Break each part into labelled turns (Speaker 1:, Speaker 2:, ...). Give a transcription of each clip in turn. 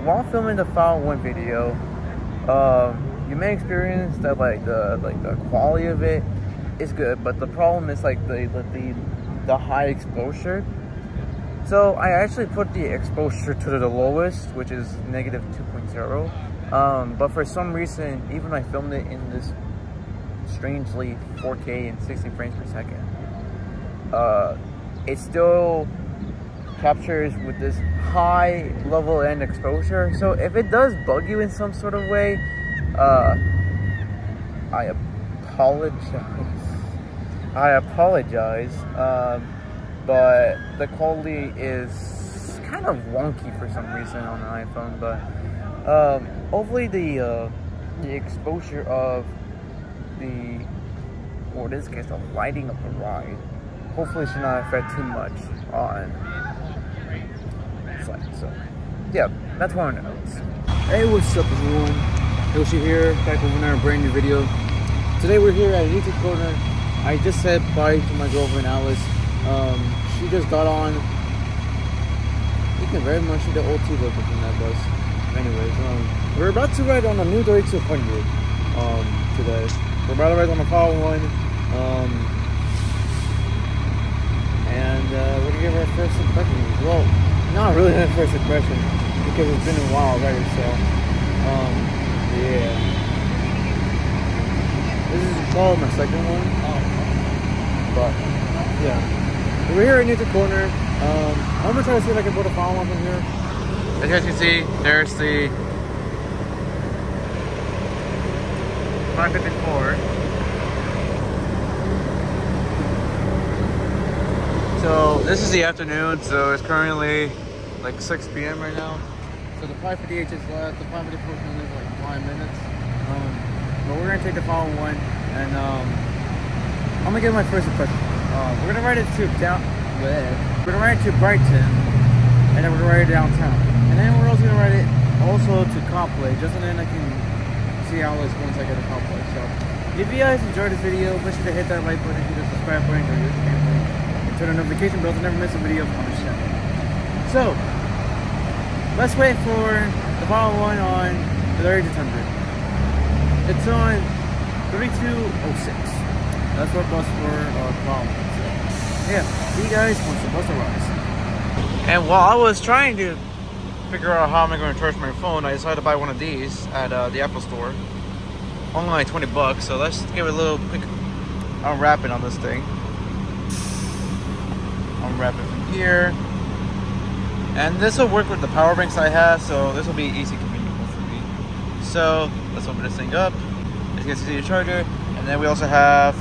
Speaker 1: while filming the File 1 video, you may experience that the quality of it is good, but the problem is like the high exposure. So I actually put the exposure to the lowest, which is negative 2.0. But for some reason, even when I filmed it in this strangely 4K and 60 frames per second, it still captures with this high level and exposure. So if it does bug you in some sort of way, I apologize. But the quality is kind of wonky for some reason on the iPhone. But hopefully the exposure of or in this case, the lighting of the ride, hopefully should not affect too much on flight. So yeah, that's one of the notes. Hey, what's up everyone? Yoshi here, back with another brand new video. Today we're here at a YouTube corner. I just said bye to my girlfriend Alice. She just got on. You can very much see the old T-logo from that bus. Anyways, we're about to ride on the new 3200 today. We're about to ride on the File 1. And we're gonna give our first impression. Well, not really our first impression because it's been a while already. So, yeah. This is probably my second one. But yeah. We're here at Neutral Corner. I'm gonna try to see if I can put a File 1 from here. As you guys can see, there's the 554. So this is the afternoon, so it's currently like 6 p.m. right now. So the 558 just left. The 554 is gonna leave like 5 minutes. But we're gonna take the File 1, and I'm gonna give my first impression. We're gonna ride it to Brighton, and then we're gonna ride it downtown, and then we're also gonna ride it to Copley, just so then I can see how it's once I get to Copley. So if you guys enjoyed this video, make sure to hit that like button, hit the subscribe button, and turn on the notification bell to never miss a video on the channel. So let's wait for the File 1 on the 3200. It's on 3206. That's what bus we're following. So, yeah, see you guys once the bus arrives. And while I was trying to figure out how am I going to charge my phone, I decided to buy one of these at the Apple store. Only like 20 bucks. So let's give it a little quick unwrapping on this thing. Unwrap it from here. And this will work with the power banks I have, so this will be easy convenient for me. So let's open this thing up. As you can see the charger, and then we also have.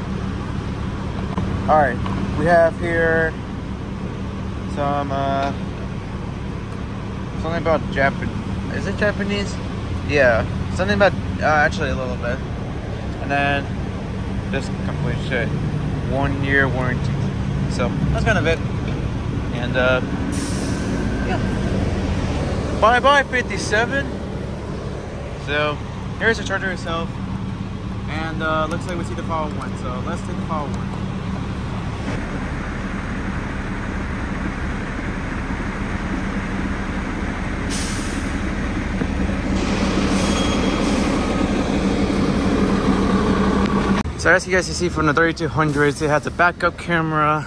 Speaker 1: All right, we have here some something about Japanese. Is it Japanese? Yeah, something about actually a little bit. And then this complete shit, 1 year warranty. So that's kind of it. And yeah, bye 57. So here's the charger itself, and looks like we see the File 1. So let's take the File 1. So as you guys can see from the 3200s, it has a backup camera,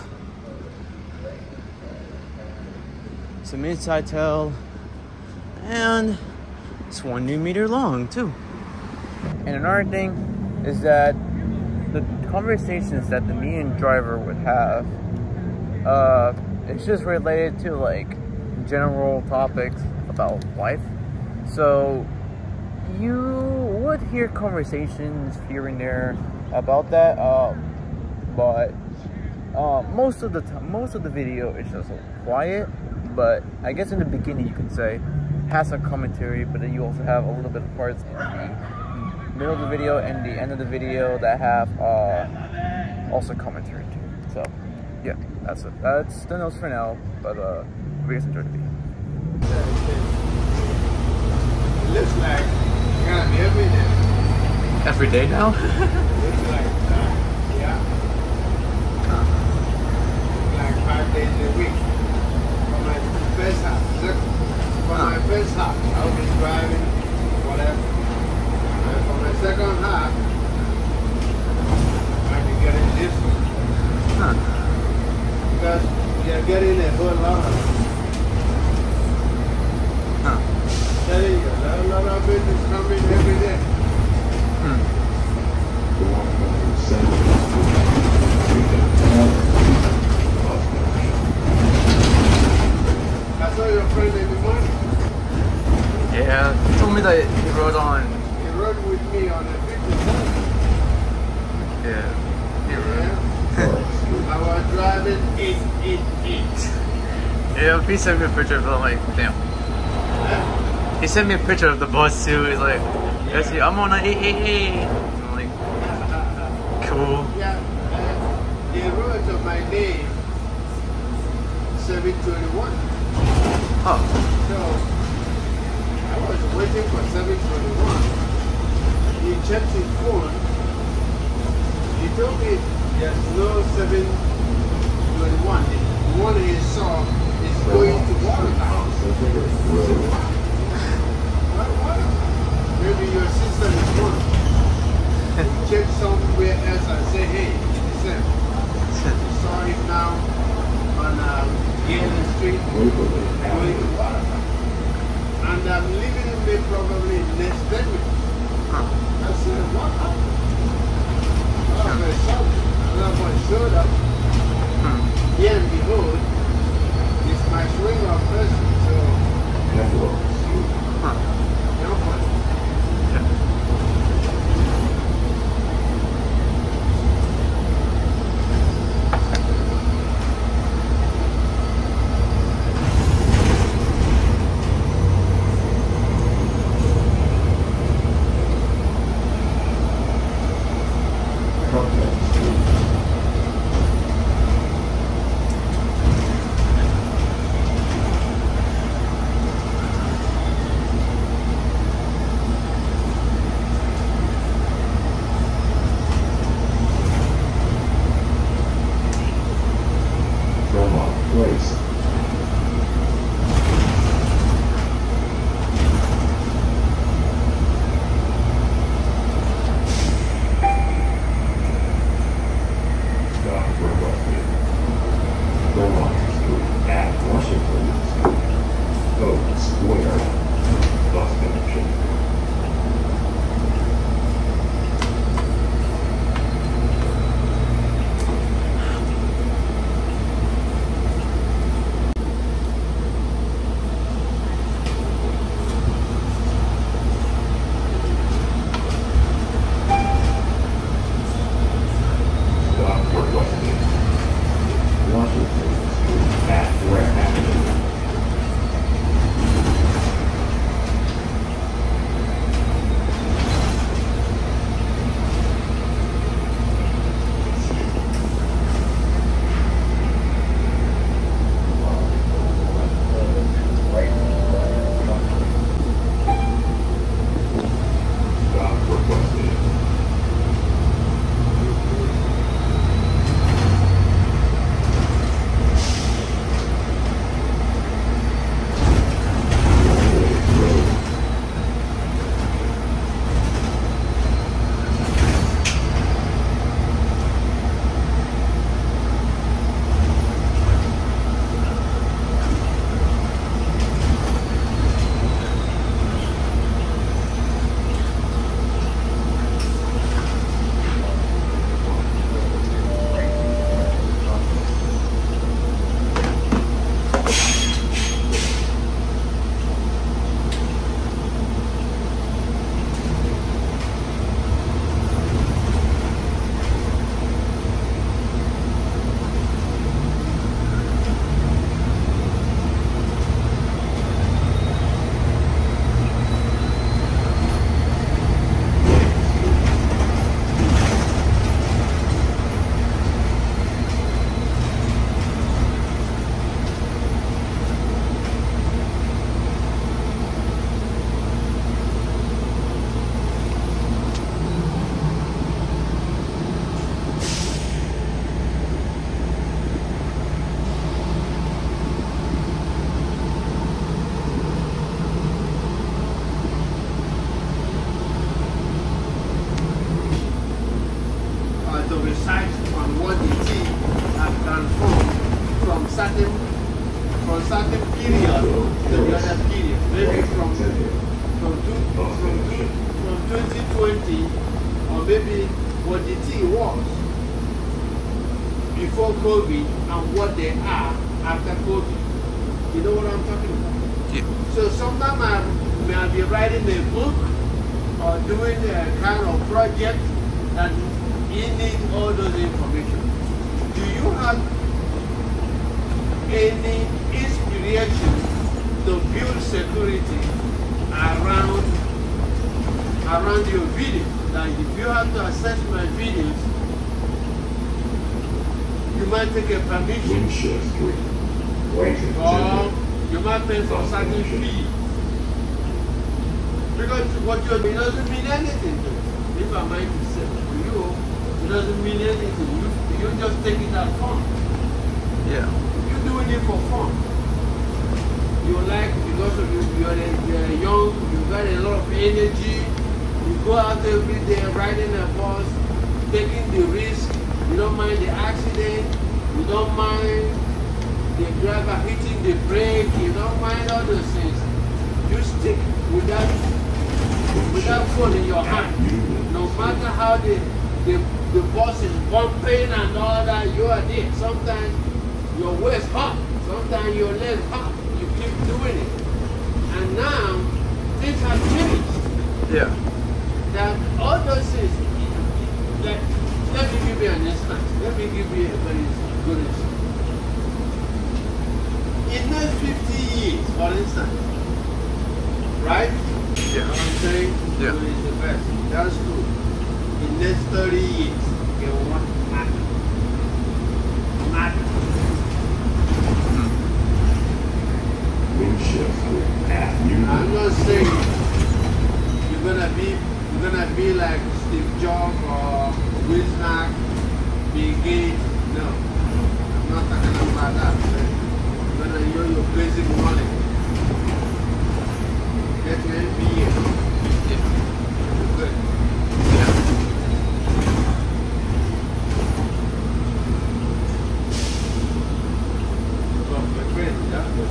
Speaker 1: some inside tail, and it's 1 meter long too. And another thing is that the conversations that the me and driver would have, it's just related to like general topics about life. So you would hear conversations here and there about that, but most of the video is just quiet. But I guess in the beginning you could say has some commentary, but then you also have a little bit of parts in the middle of the video and the end of the video that have also commentary too. So yeah, that's it. That's the notes for now. But we guys enjoyed the video.
Speaker 2: It looks like every day.
Speaker 1: Every day now?
Speaker 2: Looks like yeah. Like 5 days a week. From my first house. Look. for my first half, I'll be driving whatever. And for my second half, I'll be getting this one. Because you're getting a whole lot of it. Telling you, a lot of it is coming every day. I saw your friend in the morning.
Speaker 1: Yeah, he told me that he rode on.
Speaker 2: He rode with me on a 57.
Speaker 1: Yeah.
Speaker 2: I was driving 888.
Speaker 1: Yeah, he sent me a picture of it. I'm like, damn.
Speaker 2: Huh?
Speaker 1: He sent me a picture of the bus too. He's like, yes, I'm on an 888. I'm like, cool.
Speaker 2: Yeah, they wrote on my name 721.
Speaker 1: Oh.
Speaker 2: So I was waiting for 721. He checked his phone. He told me there's no 721. The one he saw is going to Watertown. What? Maybe your system is wrong. Check somewhere else and say, hey, listen, you saw it now on Galen Street, going to Watertown. And I'm leaving it probably next 10 minutes. I said, what happened? All of a sudden, another one showed up. Here and behold, it's my swing of person, so no funny. maybe what the thing was before COVID and what they are after COVID. You know what I'm talking about?
Speaker 1: Yeah.
Speaker 2: So sometimes I may be writing a book or doing a kind of project that you need all those information. Do you have any inspiration to build security around your video? Like if you have to access my videos, you might take a permission.
Speaker 3: Winship Street. Brighton.
Speaker 2: Or you might pay for certain fee. Because what you're doing doesn't mean anything to you. If I might say to you, it doesn't mean anything. You just take it as fun.
Speaker 1: Yeah.
Speaker 2: You're doing it for fun. You like, because of you're young, you've got a lot of energy, you go out every day riding a bus, taking the risk, you don't mind the accident, you don't mind the driver hitting the brake, you don't mind all those things. You stick with that phone in your hand. No matter how the bus is bumping and all that, you are there. Sometimes your waist hot, sometimes your legs hot. You keep doing it. And now, things have changed.
Speaker 1: Yeah.
Speaker 2: That all those things, let me give you an instance. Let me give you a very good instance. In the next 50 years, for instance, right?
Speaker 1: Yeah.
Speaker 2: You know what I'm saying?
Speaker 1: Yeah.
Speaker 2: So it's the best. That's good. In the next 30 years, it will not matter. Matter.
Speaker 3: Winship Street.
Speaker 2: I'm not saying you're gonna be like Steve Jobs or Wisnack, Bill Gates. No, I'm not talking about that. You're gonna know your basic knowledge. Get your MBA.
Speaker 1: Yeah.
Speaker 2: Good.
Speaker 1: Yeah.
Speaker 2: Well, my friend, that's good.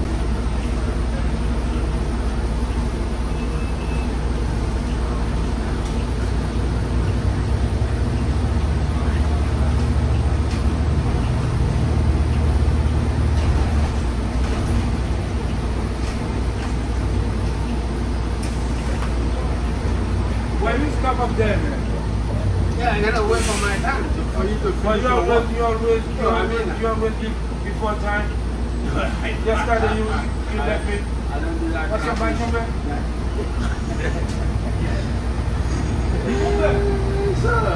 Speaker 4: Up there, man.
Speaker 2: Yeah, I gotta wait for my time for you to finish
Speaker 4: But
Speaker 2: your work.
Speaker 4: you always leave before time. Yesterday you left me.
Speaker 2: I don't do that.
Speaker 4: What's your bike number?
Speaker 2: Sir.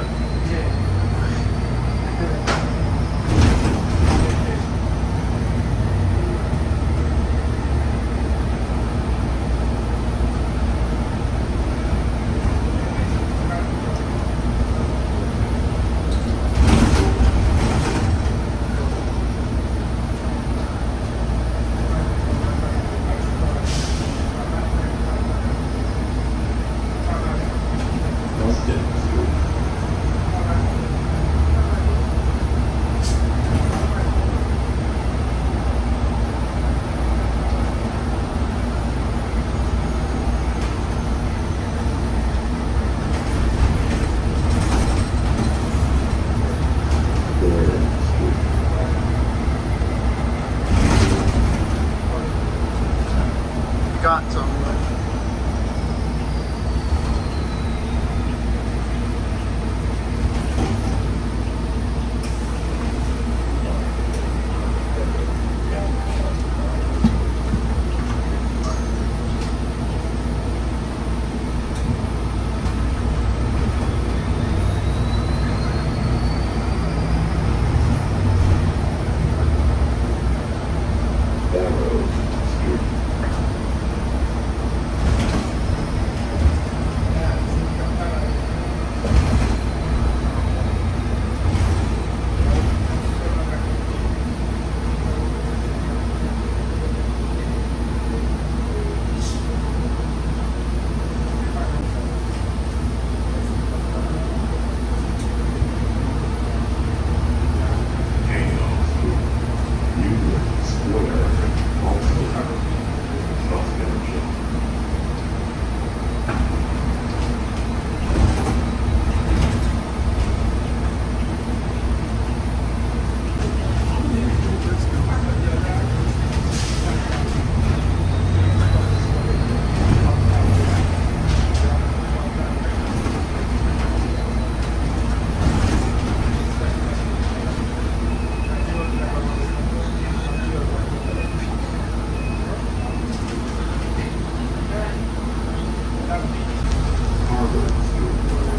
Speaker 3: Harbor Street.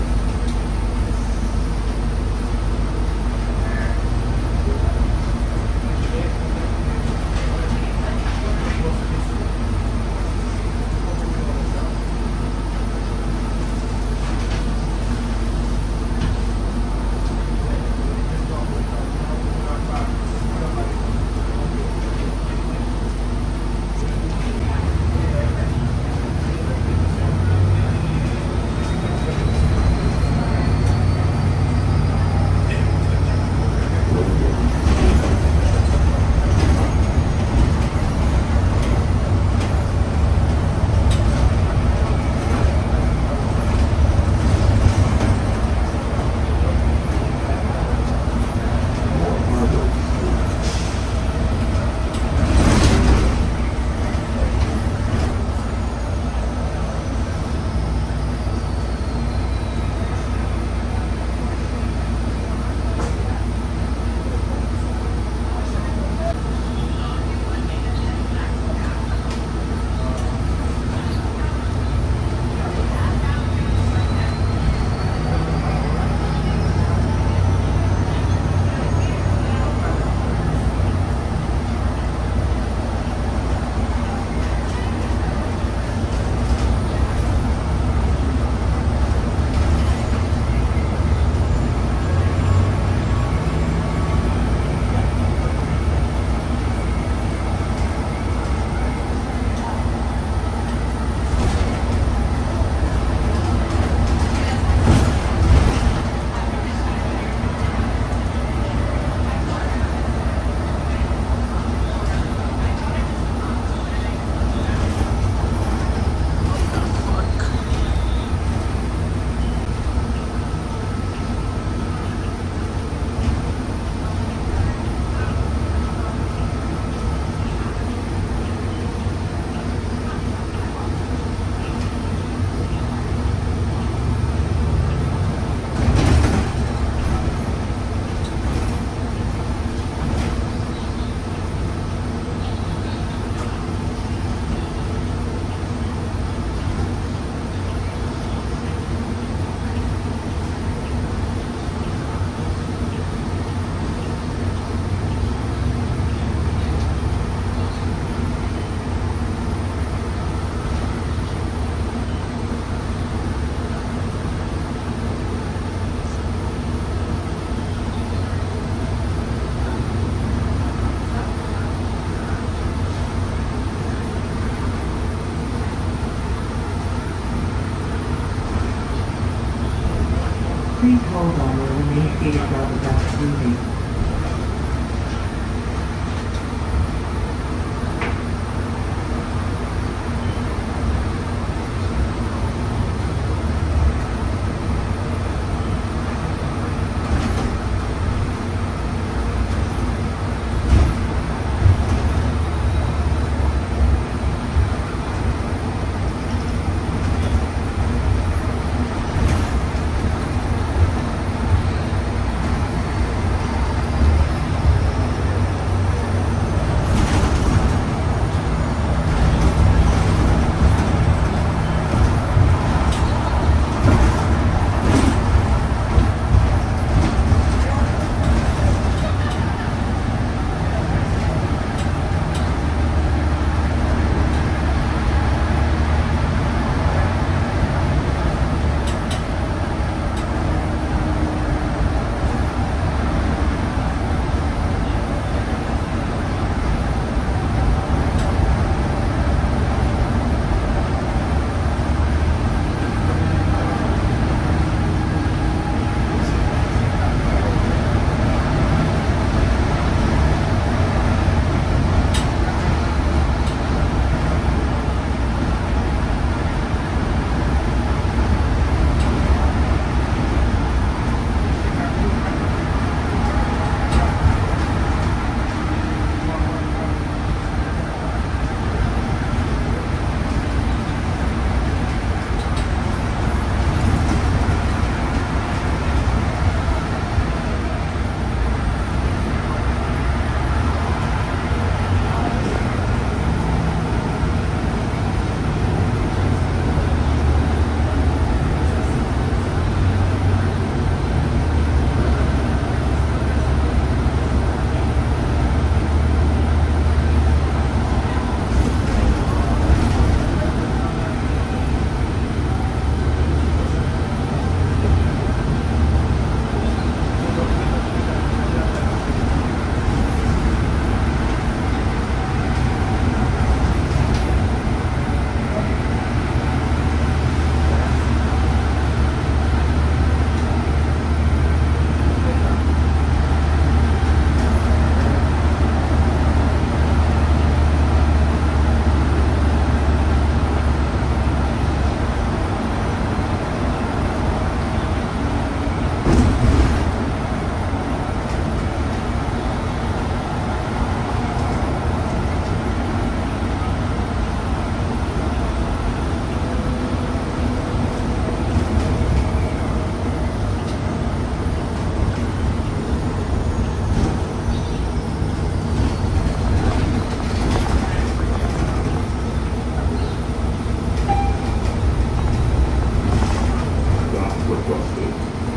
Speaker 3: Please hold on while we make the about moving.
Speaker 5: requested.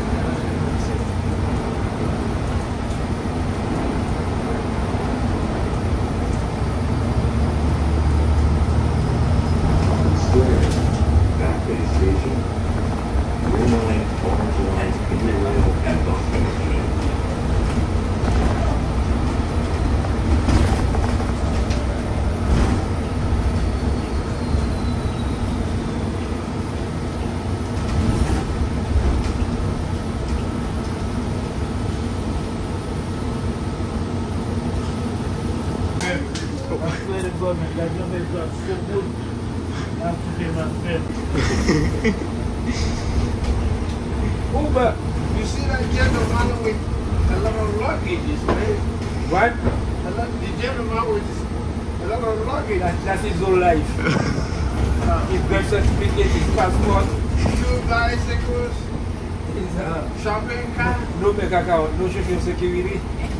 Speaker 5: Square, Back Bay Station. Green line, orange line, blue rail, and bus connection.
Speaker 4: That number is so good. I have to pay my fare.
Speaker 2: Uber, you see that gentleman with a lot of luggages, man?
Speaker 4: What?
Speaker 2: The gentleman with a lot of luggage.
Speaker 4: That is all life. His birth certificate, his passport.
Speaker 2: 2 bicycles,
Speaker 4: His
Speaker 2: shopping cart,
Speaker 4: no bank account, no social security.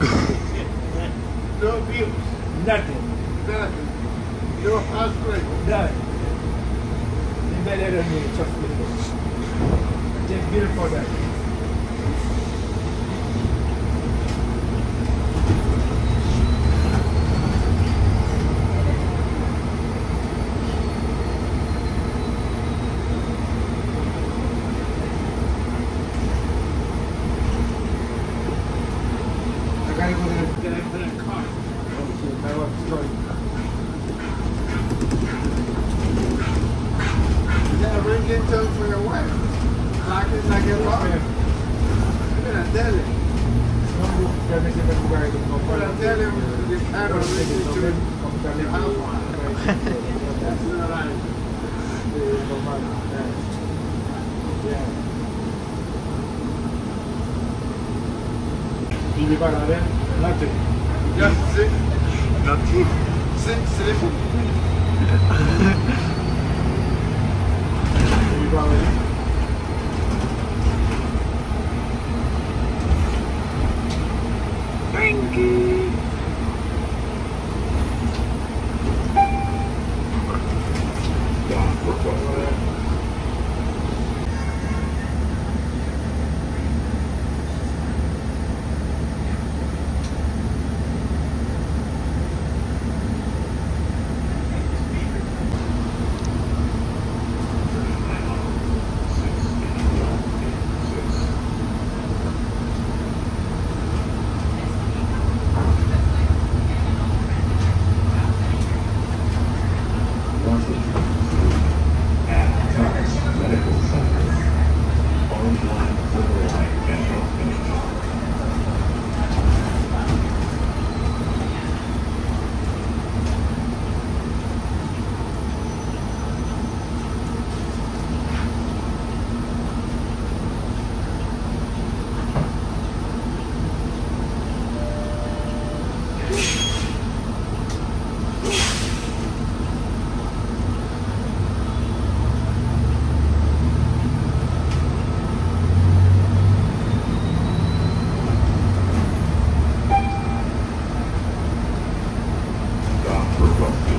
Speaker 2: no bills,
Speaker 4: Nothing.
Speaker 2: nothing. No house rent.
Speaker 4: None. He better than me, trust me. Take bill for that.
Speaker 2: I gotta go to the car.
Speaker 4: Oh shit, my wife's story.
Speaker 2: Yeah, ring into for your wife. Like it's like your lawyer. Yeah, tell him. But I tell him the kind of ring into the house. That's not right.
Speaker 4: You live out there? Nothing.
Speaker 2: Just sit,
Speaker 1: Nothing.
Speaker 2: sleeping.
Speaker 4: You live out there?
Speaker 1: Frankie.
Speaker 5: Dock requested. At Cummins Medical Center. Orange line, silver line, and bus connection. Dock requested.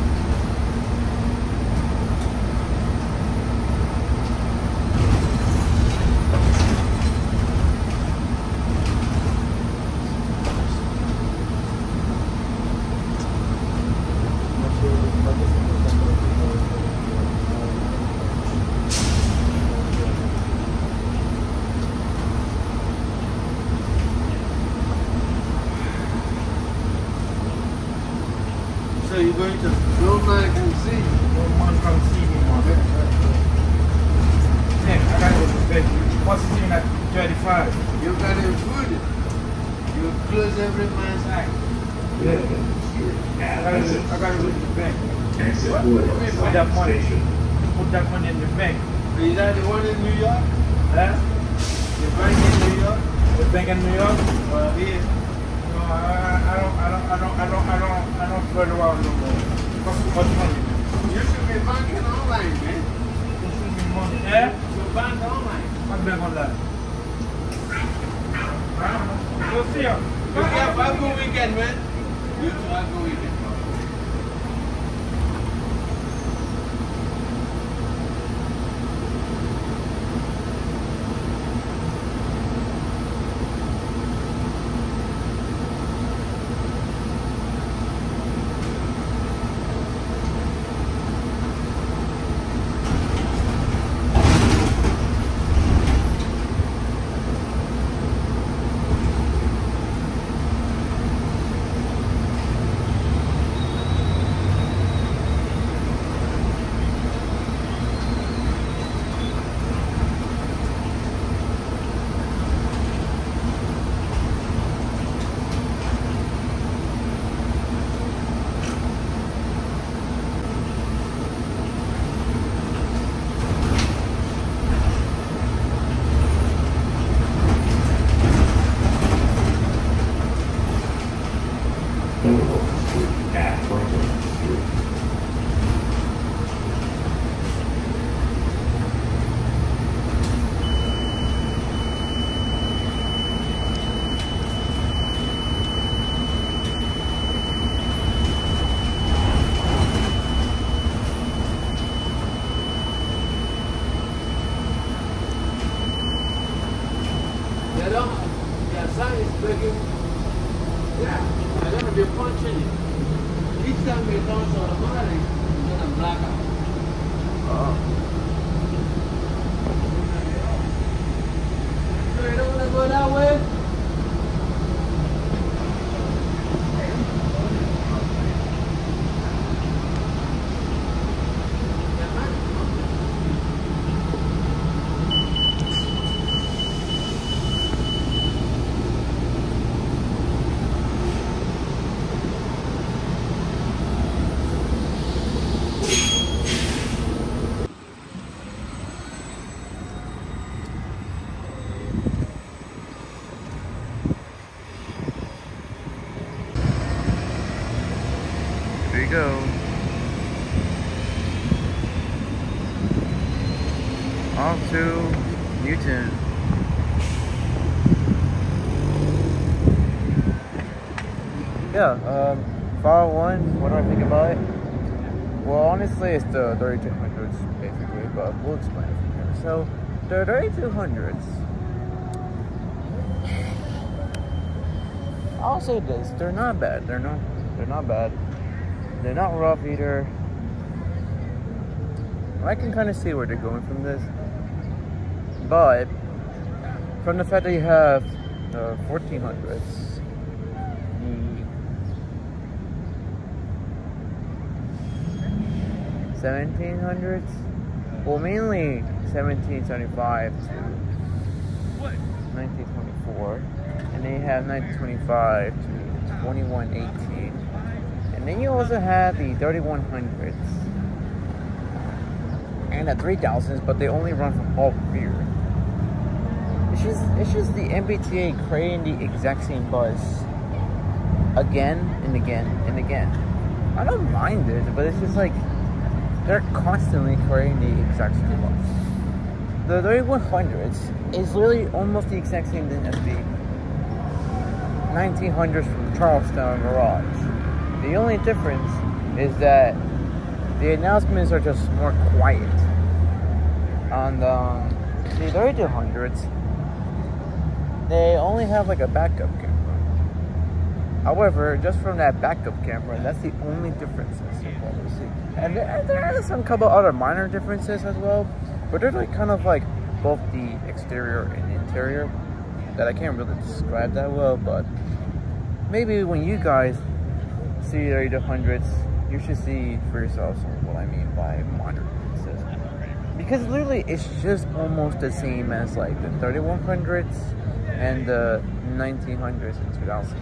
Speaker 2: So you're going to no man can see.
Speaker 4: No man can see me, man. Hey, I gotta go to bed. What's it doing at 35?
Speaker 2: You got him food. You close every man's eye.
Speaker 4: Yeah.
Speaker 5: At exit
Speaker 4: I gotta go to the bank.
Speaker 5: exit
Speaker 2: What?
Speaker 5: 4
Speaker 2: What do you mean by
Speaker 5: South
Speaker 4: that money?
Speaker 5: Station.
Speaker 4: Put that money in the bank.
Speaker 2: Is that the one in New York?
Speaker 4: Huh?
Speaker 2: The bank in New York?
Speaker 4: The bank in New York?
Speaker 2: Here.
Speaker 4: No, I don't further out no more. What's money?
Speaker 2: You should be banking online, man.
Speaker 4: You should be money. Eh?
Speaker 2: You bank online.
Speaker 4: What bank on that? Huh? Go see you.
Speaker 2: You have a good weekend, man. You too have a good weekend. They don't, their sign is breaking. Yeah, they're going to be punching it. Each time they turn automatic, it's going to black out. So you don't want to go that way?
Speaker 1: There you go. Off to Newton. Yeah, 501, what do I think about it? Well, honestly, it's the 3200s, basically, but we'll explain it from here. So, the 3200s, I'll say this, they're not bad. They're not bad. They're not rough either. I can kind of see where they're going from this. But, from the fact that you have the 1400s, 1700s, well, mainly 1775 to 1924, and then you have 1925 to 2118, and then you also have the 3100s and the 3000s, but they only run from all rear. It's just the MBTA creating the exact same buzz again and again and again. I don't mind it, but it's just like they're constantly creating the exact same buzz. The 3100s is literally almost the exact same thing as the 1900s from Charlestown Garage. The only difference is that the announcements are just more quiet. On the 3200s, they only have like a backup camera. However, just from that backup camera, that's the only differences you'll probably see. And there are some couple other minor differences as well, but they're like kind of like both the exterior and the interior that I can't really describe that well, but maybe when you guys see 3200s, you should see for yourselves what I mean by minor differences. Because literally it's just almost the same as like the 3100s and the 1900s and 2000s.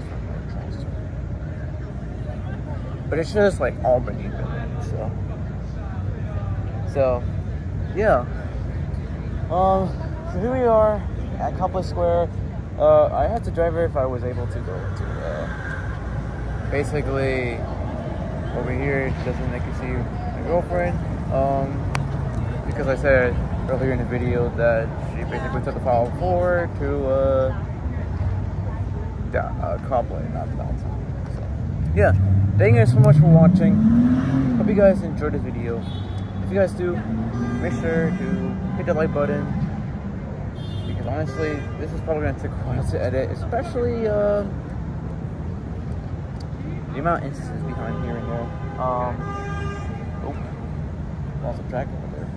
Speaker 1: But it's just like Albany, so yeah. So here we are at Complex Square. I had to drive here if I was able to go to basically over here, just so I can see my girlfriend. Because I said earlier in the video that she basically took the 504 to Copley, not downtown. So yeah. Thank you guys so much for watching. Hope you guys enjoyed this video. If you guys do, make sure to hit the like button, because honestly, this is probably going to take a while to edit, especially the amount of instances behind here and there. Oh, lost a track over there.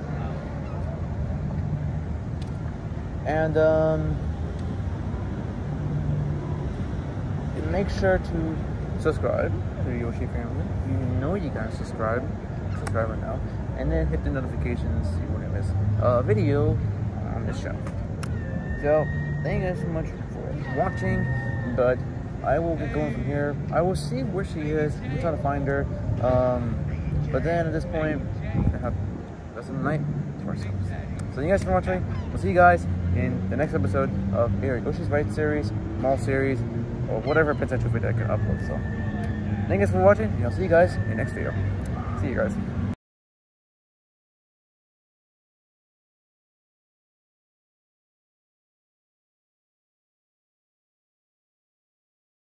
Speaker 1: And make sure to subscribe to the Yoshi family. You know you gotta subscribe right now, and then hit the notifications so you won't miss a video on this show. So thank you guys so much for watching, but I will be going from here. I will see where she is. I'm trying to find her, but then at this point I have the rest of the night to ourselves. So thank you guys for watching. We'll see you guys in the next episode of either Yoshi's Ride series, Mall series, or whatever potential video I can upload. So thank you guys for watching, and I'll see you guys in the next video. See you guys.